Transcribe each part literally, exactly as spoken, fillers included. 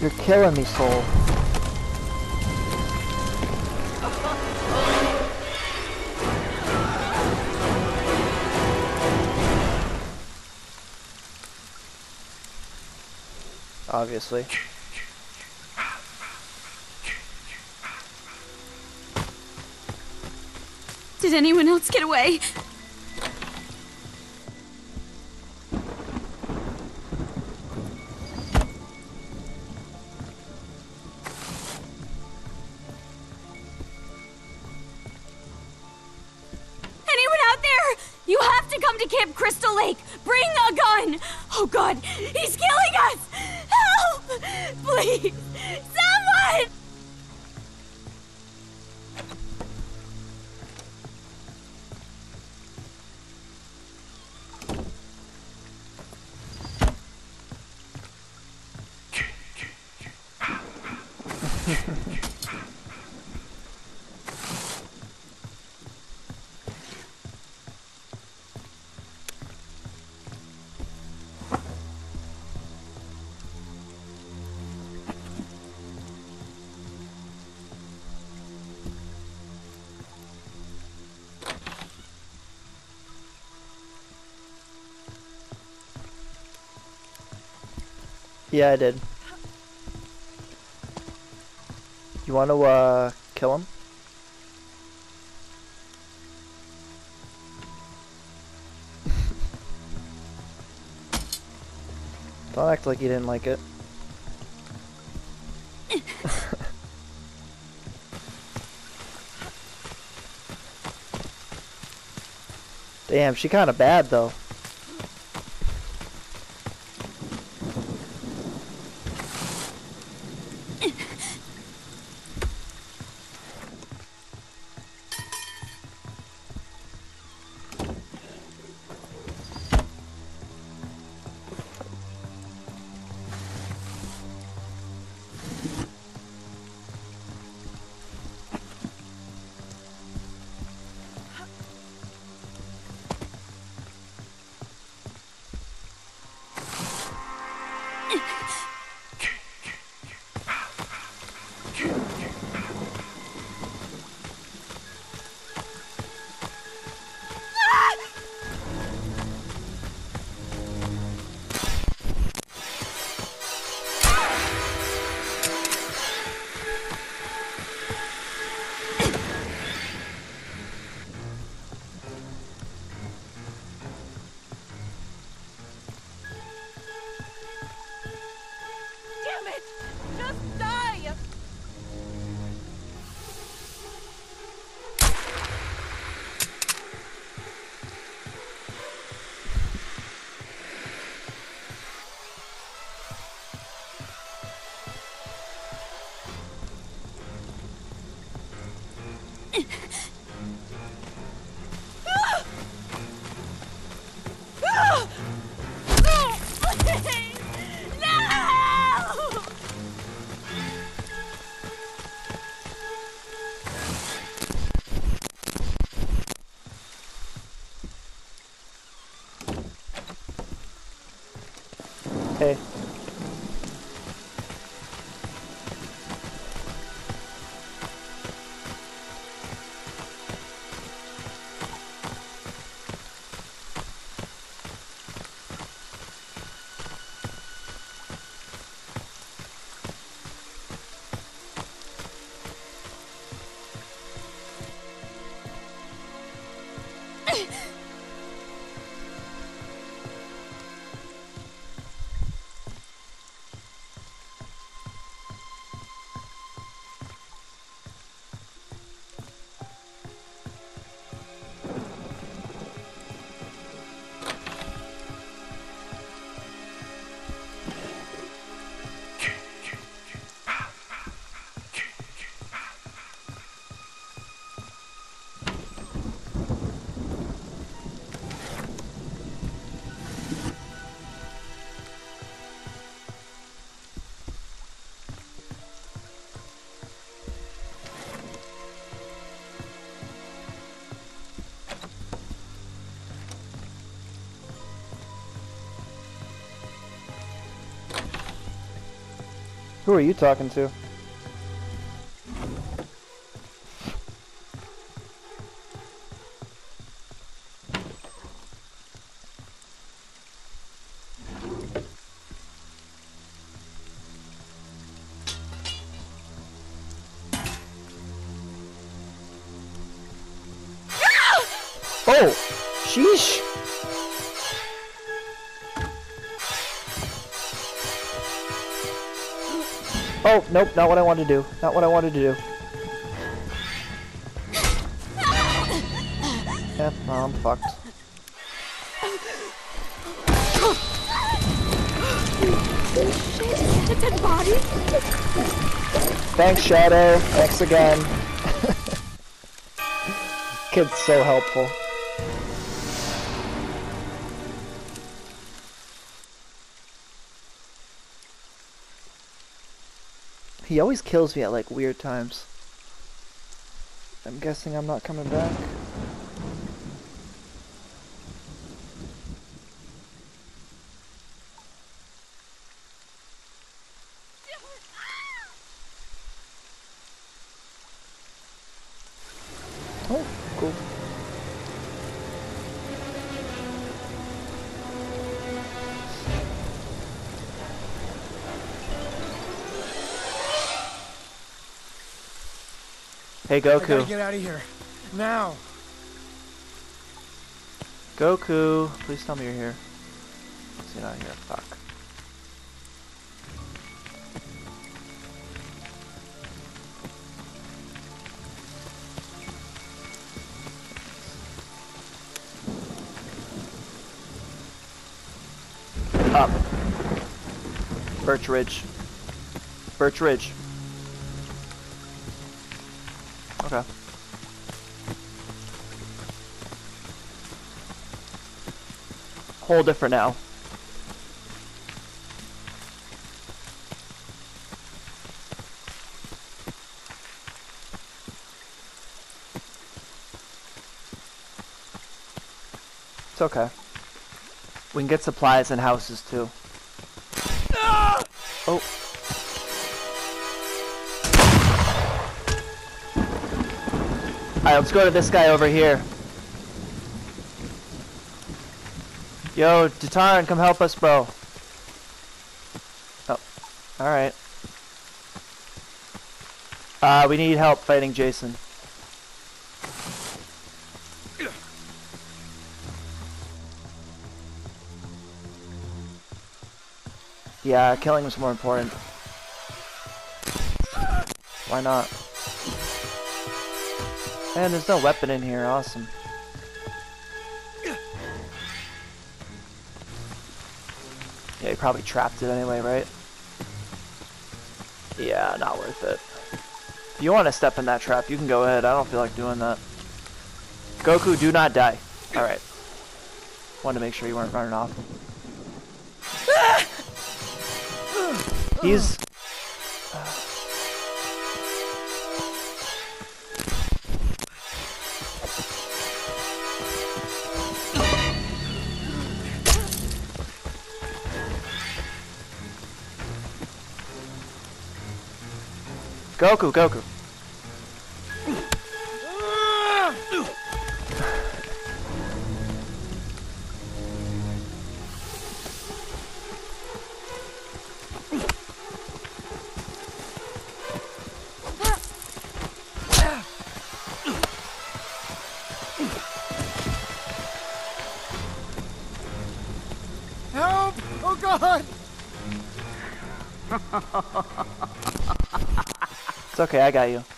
You're killing me, Soul. Obviously. Did anyone else get away? Anyone out there? You have to come to Camp Crystal Lake. Bring a gun. Oh God, he's killing us. Help! Please, someone! Yeah, I did. You want to, uh, kill him? Don't act like you didn't like it. Damn, she kinda bad though. Hey. Who are you talking to? Oh! Sheesh! Oh, nope, not what I wanted to do. Not what I wanted to do. Yep, no, I'm fucked. Shit, a dead body? Thanks, Shadow. Thanks again. Kid's so helpful. He always kills me at like weird times. I'm guessing I'm not coming back. Oh, cool. Hey, I gotta Goku. get out of here. Now. Goku, please tell me you're here. Is he not here? Fuck. Up. Birch Ridge. Birch Ridge. Okay. Hold it for now. It's okay. We can get supplies and houses too. Oh. Alright, let's go to this guy over here. Yo, Tataran, come help us, bro. Oh, alright. Uh, we need help fighting Jason. Yeah, killing was more important. Why not? Man, there's no weapon in here. Awesome. Yeah, he probably trapped it anyway, right? Yeah, not worth it. If you want to step in that trap, you can go ahead. I don't feel like doing that. Goku, do not die. Alright. Wanted to make sure you weren't running off. He's... Goku, Goku. Help! Oh God! It's okay, I got you.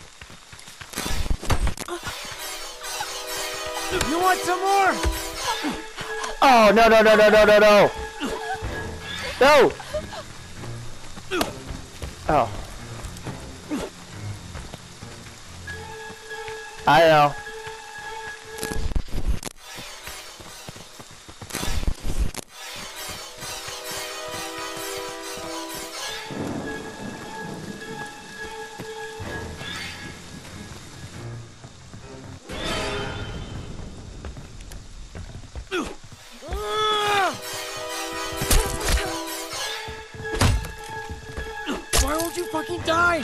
You want some more? Oh, no, no, no, no, no, no, no! No! Oh. I know. Why won't you fucking die!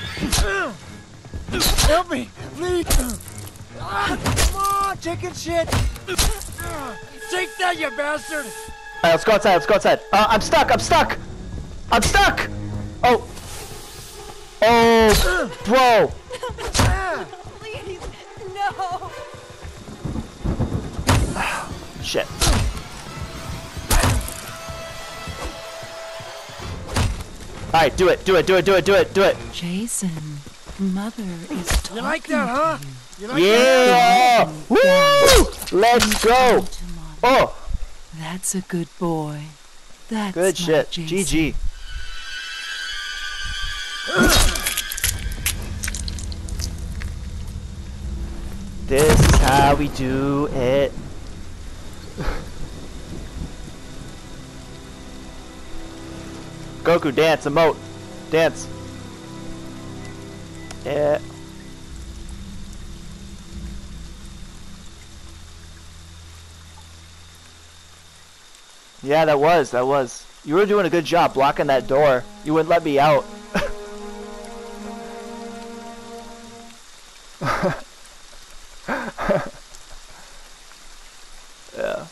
Help me, please! Ah, come on, chicken shit! Take that, you bastard! Alright, let's go outside, let's go outside. Uh, I'm stuck, I'm stuck! I'm stuck! Oh. Oh, bro! Please, no. Shit. Alright, do it, do it, do it, do it, do it, do it. Jason, Mother is talking You like that, huh? You like Yeah! that? Woo! Let's go! to Mom. Oh, That's a good boy. That's good my shit. Jason. G G. This is how we do it. Goku, dance, emote. Dance. Yeah. Yeah, that was, that was. You were doing a good job blocking that door. You wouldn't let me out. Yeah.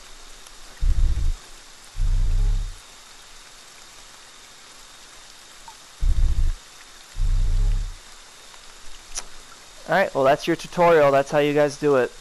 Alright, well that's your tutorial. That's how you guys do it.